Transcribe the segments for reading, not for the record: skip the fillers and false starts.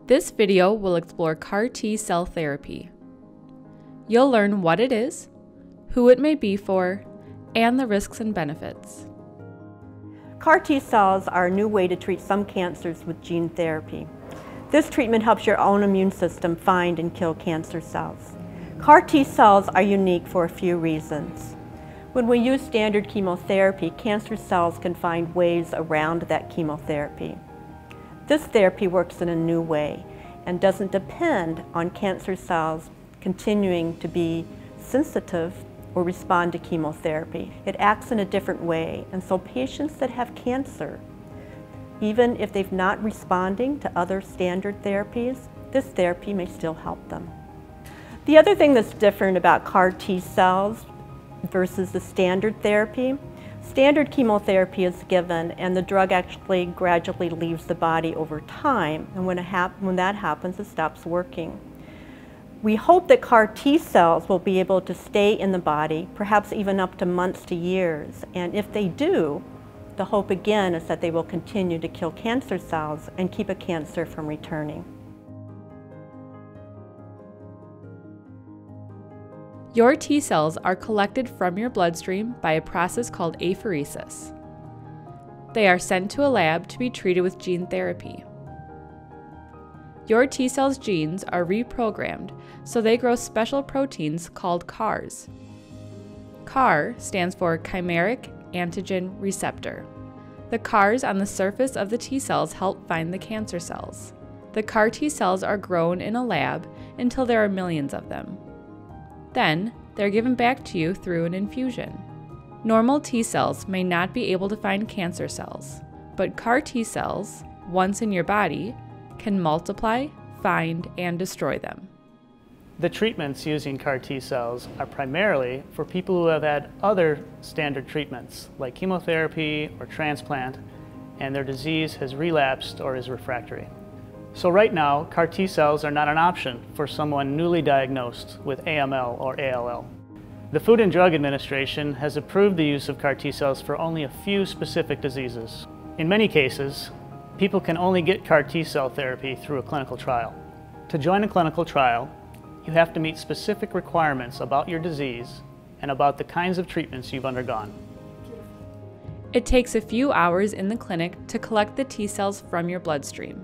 This video will explore CAR T-cell therapy. You'll learn what it is, who it may be for, and the risks and benefits. CAR T-cells are a new way to treat some cancers with gene therapy. This treatment helps your own immune system find and kill cancer cells. CAR T-cells are unique for a few reasons. When we use standard chemotherapy, cancer cells can find ways around that chemotherapy. This therapy works in a new way and doesn't depend on cancer cells continuing to be sensitive or respond to chemotherapy. It acts in a different way, and so patients that have cancer, even if they're not responding to other standard therapies, this therapy may still help them. The other thing that's different about CAR T-cells versus the standard therapy, standard chemotherapy is given and the drug actually gradually leaves the body over time, and when that happens, it stops working. We hope that CAR T-cells will be able to stay in the body, perhaps even up to months to years, and if they do, the hope again is that they will continue to kill cancer cells and keep a cancer from returning. Your T-cells are collected from your bloodstream by a process called apheresis. They are sent to a lab to be treated with gene therapy. Your T-cells' genes are reprogrammed so they grow special proteins called CARs. CAR stands for chimeric antigen receptor. The CARs on the surface of the T-cells help find the cancer cells. The CAR T-cells are grown in a lab until there are millions of them. Then, they're given back to you through an infusion. Normal T-cells may not be able to find cancer cells, but CAR T-cells, once in your body, can multiply, find, and destroy them. The treatments using CAR T-cells are primarily for people who have had other standard treatments, like chemotherapy or transplant, and their disease has relapsed or is refractory. So right now, CAR T-cells are not an option for someone newly diagnosed with AML or ALL. The Food and Drug Administration has approved the use of CAR T-cells for only a few specific diseases. In many cases, people can only get CAR T-cell therapy through a clinical trial. To join a clinical trial, you have to meet specific requirements about your disease and about the kinds of treatments you've undergone. It takes a few hours in the clinic to collect the T-cells from your bloodstream.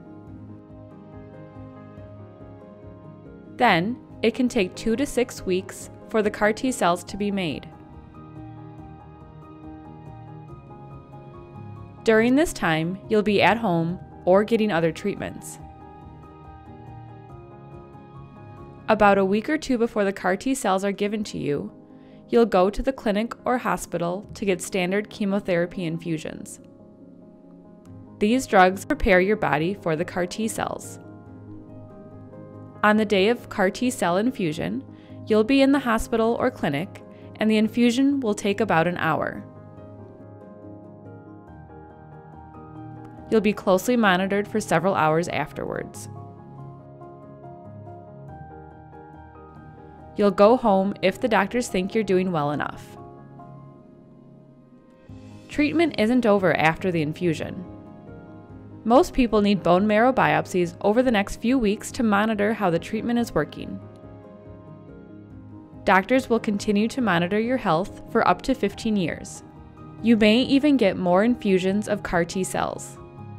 Then, it can take 2 to 6 weeks for the CAR T-cells to be made. During this time, you'll be at home or getting other treatments. About a week or two before the CAR T-cells are given to you, you'll go to the clinic or hospital to get standard chemotherapy infusions. These drugs prepare your body for the CAR T-cells. On the day of CAR T-cell infusion, you'll be in the hospital or clinic, and the infusion will take about an hour. You'll be closely monitored for several hours afterwards. You'll go home if the doctors think you're doing well enough. Treatment isn't over after the infusion. Most people need bone marrow biopsies over the next few weeks to monitor how the treatment is working. Doctors will continue to monitor your health for up to 15 years. You may even get more infusions of CAR T-cells.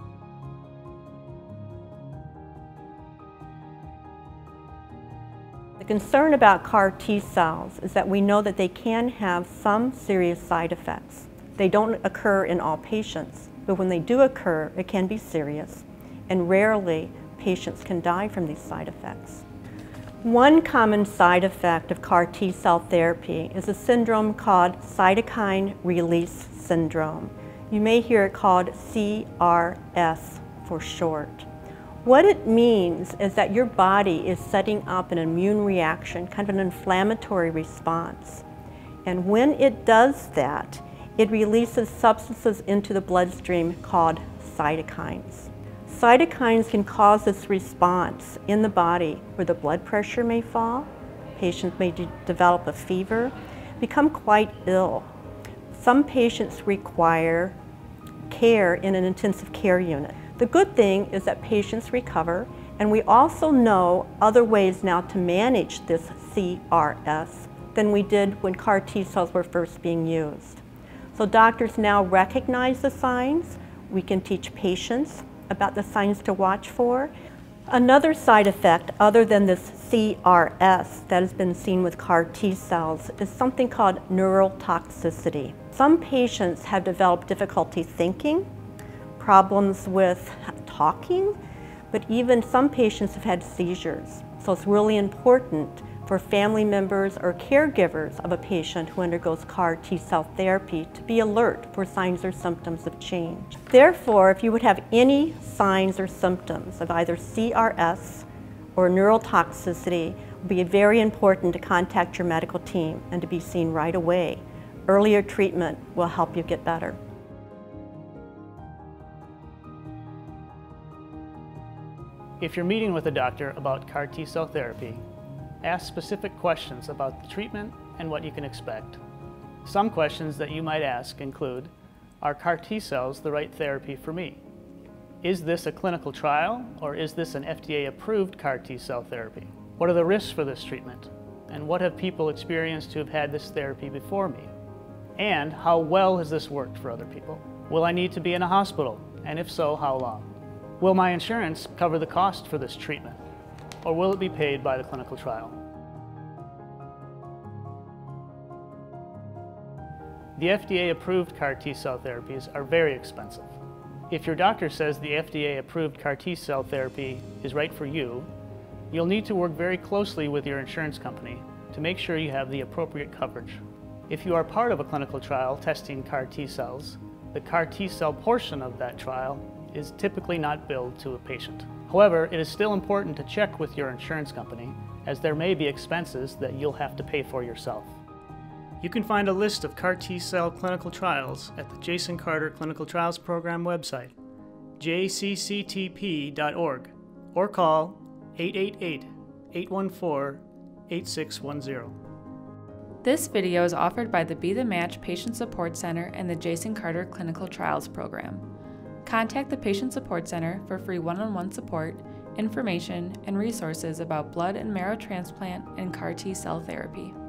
The concern about CAR T-cells is that we know that they can have some serious side effects. They don't occur in all patients, but when they do occur, it can be serious, and rarely patients can die from these side effects. One common side effect of CAR T-cell therapy is a syndrome called cytokine release syndrome. You may hear it called CRS for short. What it means is that your body is setting up an immune reaction, kind of an inflammatory response. And when it does that, it releases substances into the bloodstream called cytokines. Cytokines can cause this response in the body where the blood pressure may fall, patients may develop a fever, become quite ill. Some patients require care in an intensive care unit. The good thing is that patients recover, and we also know other ways now to manage this CRS than we did when CAR T cells were first being used. So doctors now recognize the signs. We can teach patients about the signs to watch for. Another side effect other than this CRS that has been seen with CAR T cells is something called neurotoxicity. Some patients have developed difficulty thinking, problems with talking, but even some patients have had seizures. So it's really important for family members or caregivers of a patient who undergoes CAR T cell therapy to be alert for signs or symptoms of change. Therefore, if you would have any signs or symptoms of either CRS or neurotoxicity, it would be very important to contact your medical team and to be seen right away. Earlier treatment will help you get better. If you're meeting with a doctor about CAR T cell therapy, ask specific questions about the treatment and what you can expect. Some questions that you might ask include, are CAR T cells the right therapy for me? Is this a clinical trial, or is this an FDA-approved CAR T cell therapy? What are the risks for this treatment? And what have people experienced who have had this therapy before me? And how well has this worked for other people? Will I need to be in a hospital? And if so, how long? Will my insurance cover the cost for this treatment? Or will it be paid by the clinical trial? The FDA-approved CAR T cell therapies are very expensive. If your doctor says the FDA-approved CAR T cell therapy is right for you, you'll need to work very closely with your insurance company to make sure you have the appropriate coverage. If you are part of a clinical trial testing CAR T cells, the CAR T cell portion of that trial is typically not billed to a patient. However, it is still important to check with your insurance company, as there may be expenses that you'll have to pay for yourself. You can find a list of CAR T cell clinical trials at the Jason Carter Clinical Trials Program website, jcctp.org, or call 888-814-8610. This video is offered by the Be the Match Patient Support Center and the Jason Carter Clinical Trials Program. Contact the Patient Support Center for free one-on-one support, information, and resources about blood and marrow transplant and CAR T cell therapy.